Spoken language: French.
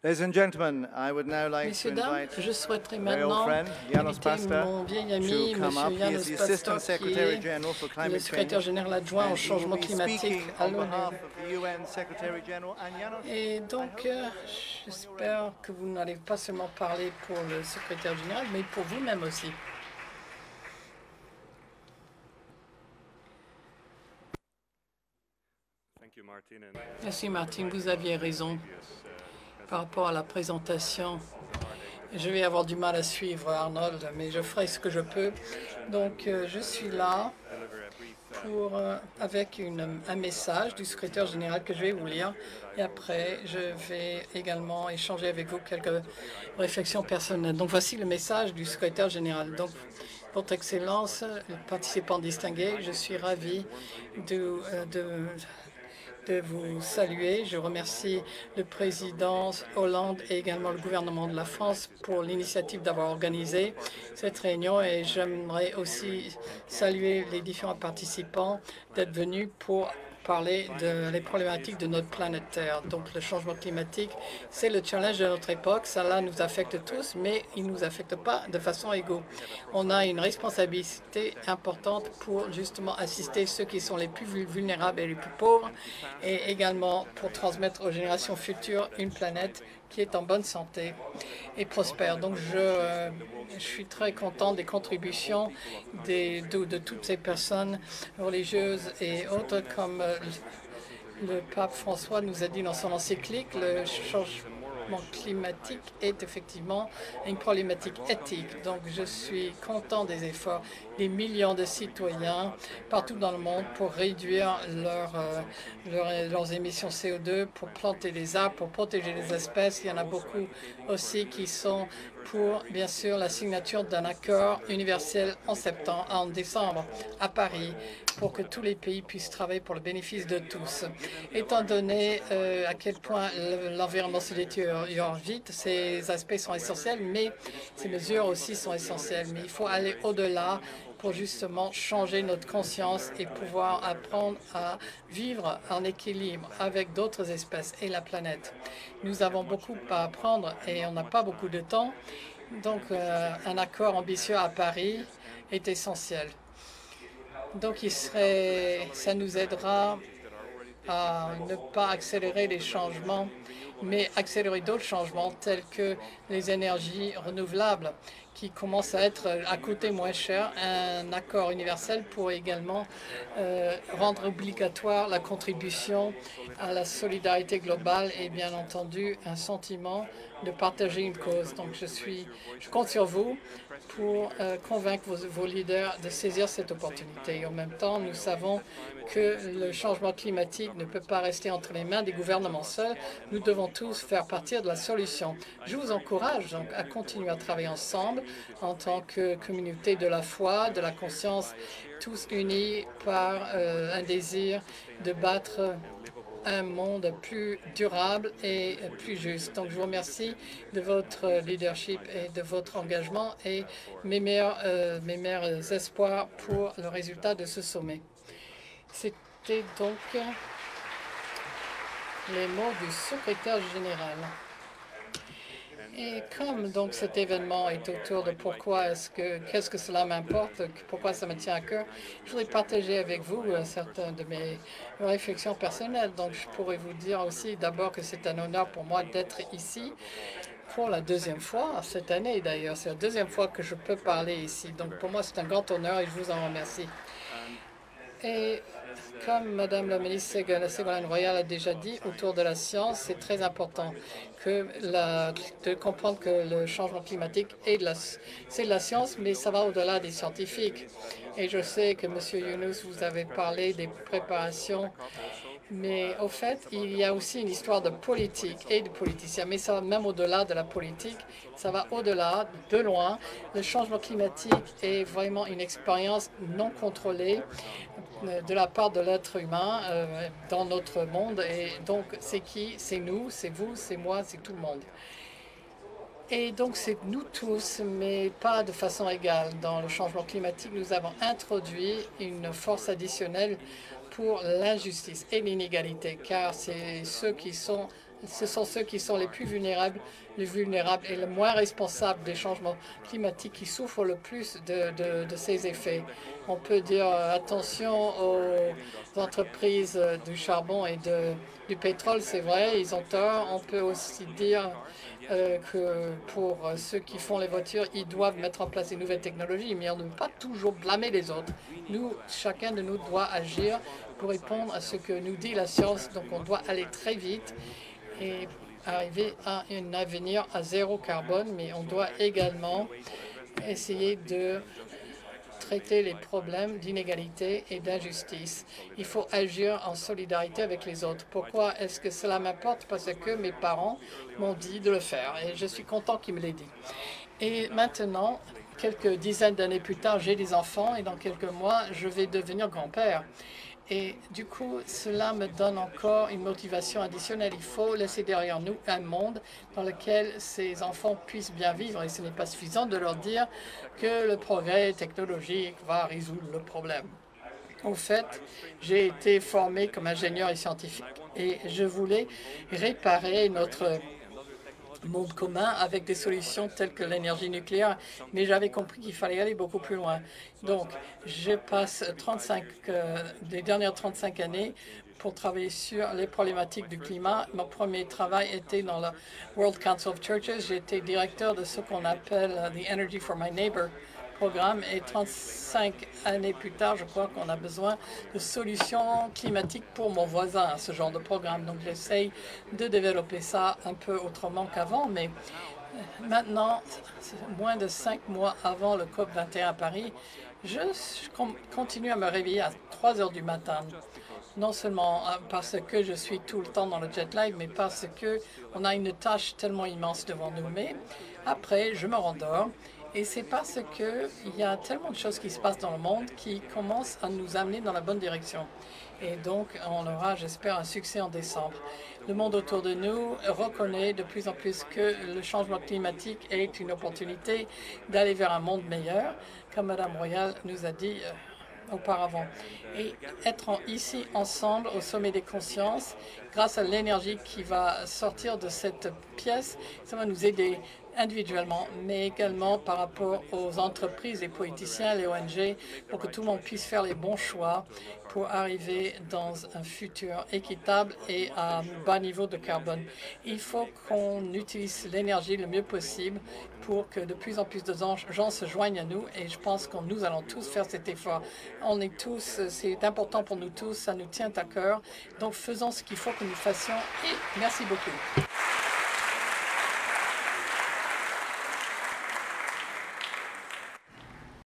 Messieurs, dames, je souhaiterais maintenant inviter mon vieil ami, M. Janos Pastor, qui est le secrétaire général adjoint au changement climatique à l'ONU. Et donc, j'espère que vous n'allez pas seulement parler pour le secrétaire général, mais pour vous-même aussi. Merci, Martin. Vous aviez raison par rapport à la présentation. Je vais avoir du mal à suivre Arnold, mais je ferai ce que je peux. Donc, je suis là avec un message du secrétaire général que je vais vous lire. Et après, je vais également échanger avec vous quelques réflexions personnelles. Donc, voici le message du secrétaire général. Donc, Votre Excellence, participants distingués, je suis ravi de vous saluer. Je remercie le président Hollande et également le gouvernement de la France pour l'initiative d'avoir organisé cette réunion, et j'aimerais aussi saluer les différents participants d'être venus pour parler des problématiques de notre planète Terre. Donc, le changement climatique, c'est le challenge de notre époque. Ça nous affecte tous, mais il ne nous affecte pas de façon égale. On a une responsabilité importante pour justement assister ceux qui sont les plus vulnérables et les plus pauvres, et également pour transmettre aux générations futures une planète qui est en bonne santé et prospère. Donc, je suis très content des contributions de toutes ces personnes religieuses et autres, comme le pape François nous a dit dans son encyclique, le changement climatique est effectivement une problématique éthique. Donc, je suis content des efforts des millions de citoyens partout dans le monde pour réduire leurs émissions CO2, pour planter des arbres, pour protéger les espèces. Il y en a beaucoup aussi qui sont pour, bien sûr, la signature d'un accord universel en décembre à Paris, pour que tous les pays puissent travailler pour le bénéfice de tous. Étant donné à quel point l'environnement se détériore vite, ces aspects sont essentiels, mais ces mesures aussi sont essentielles. Mais il faut aller au-delà pour justement changer notre conscience et pouvoir apprendre à vivre en équilibre avec d'autres espèces et la planète. Nous avons beaucoup à apprendre et on n'a pas beaucoup de temps. Donc, un accord ambitieux à Paris est essentiel. Donc, ça nous aidera à ne pas accélérer les changements, mais accélérer d'autres changements tels que les énergies renouvelables, qui commencent à être à coûter moins cher. Un accord universel pour également rendre obligatoire la contribution à la solidarité globale et bien entendu un sentiment de partager une cause. Donc je compte sur vous pour convaincre vos leaders de saisir cette opportunité. Et en même temps, nous savons que le changement climatique ne peut pas rester entre les mains des gouvernements seuls. Nous devons tous faire partie de la solution. Je vous encourage donc à continuer à travailler ensemble en tant que communauté de la foi, de la conscience, tous unis par un désir de bâtir un monde plus durable et plus juste. Donc, je vous remercie de votre leadership et de votre engagement, et mes meilleurs espoirs pour le résultat de ce sommet. C'était donc les mots du secrétaire général. Et comme donc cet événement est autour de qu'est-ce que cela m'importe, pourquoi ça me tient à cœur, je voudrais partager avec vous certaines de mes réflexions personnelles. Donc, je pourrais vous dire aussi d'abord que c'est un honneur pour moi d'être ici pour la deuxième fois cette année. D'ailleurs, c'est la deuxième fois que je peux parler ici. Donc, pour moi, c'est un grand honneur et je vous en remercie. Et comme Madame la ministre Ségolène Royal a déjà dit, autour de la science, c'est très important de comprendre que le changement climatique c'est de la science, mais ça va au-delà des scientifiques. Et je sais que M. Yunus, vous avez parlé des préparations, mais au fait, il y a aussi une histoire de politique et de politiciens. Mais ça va même au-delà de la politique, ça va au-delà, de loin. Le changement climatique est vraiment une expérience non contrôlée de la part de l'être humain dans notre monde. Et donc, c'est qui? C'est nous, c'est vous, c'est moi, c'est tout le monde. Et donc, c'est nous tous, mais pas de façon égale. Dans le changement climatique, nous avons introduit une force additionnelle pour l'injustice et l'inégalité, car c'est ceux qui sont ce sont ceux qui sont les plus vulnérables et les moins responsables des changements climatiques qui souffrent le plus de ces effets. On peut dire attention aux entreprises du charbon et du pétrole, c'est vrai, ils ont tort. On peut aussi dire que pour ceux qui font les voitures, ils doivent mettre en place des nouvelles technologies, mais on ne peut pas toujours blâmer les autres. Nous, chacun de nous doit agir pour répondre à ce que nous dit la science. Donc on doit aller très vite et arriver à un avenir à zéro carbone, mais on doit également essayer de traiter les problèmes d'inégalité et d'injustice. Il faut agir en solidarité avec les autres. Pourquoi est-ce que cela m'importe? Parce que mes parents m'ont dit de le faire et je suis content qu'ils me l'aient dit. Et maintenant, quelques dizaines d'années plus tard, j'ai des enfants et dans quelques mois, je vais devenir grand-père. Et du coup, cela me donne encore une motivation additionnelle. Il faut laisser derrière nous un monde dans lequel ces enfants puissent bien vivre. Et ce n'est pas suffisant de leur dire que le progrès technologique va résoudre le problème. Au fait, j'ai été formé comme ingénieur et scientifique et je voulais réparer notre monde commun avec des solutions telles que l'énergie nucléaire, mais j'avais compris qu'il fallait aller beaucoup plus loin. Donc, je passe les dernières 35 années pour travailler sur les problématiques du climat. Mon premier travail était dans le World Council of Churches. J'étais directeur de ce qu'on appelle the Energy for My Neighbor programme et 35 années plus tard, je crois qu'on a besoin de solutions climatiques pour mon voisin, ce genre de programme. Donc j'essaye de développer ça un peu autrement qu'avant, mais maintenant, moins de 5 mois avant le COP21 à Paris, je continue à me réveiller à 3 heures du matin. Non seulement parce que je suis tout le temps dans le jet lag, mais parce qu'on a une tâche tellement immense devant nous. Mais après, je me rendors. Et c'est parce qu'il y a tellement de choses qui se passent dans le monde qui commencent à nous amener dans la bonne direction. Et donc, on aura, j'espère, un succès en décembre. Le monde autour de nous reconnaît de plus en plus que le changement climatique est une opportunité d'aller vers un monde meilleur, comme Mme Royal nous a dit auparavant. Et être ici ensemble au sommet des consciences, grâce à l'énergie qui va sortir de cette pièce, ça va nous aider individuellement, mais également par rapport aux entreprises, les politiciens, les ONG, pour que tout le monde puisse faire les bons choix pour arriver dans un futur équitable et à un bas niveau de carbone. Il faut qu'on utilise l'énergie le mieux possible pour que de plus en plus de gens se joignent à nous et je pense que nous allons tous faire cet effort. On est tous, c'est important pour nous tous, ça nous tient à cœur. Donc faisons ce qu'il faut que nous fassions et merci beaucoup.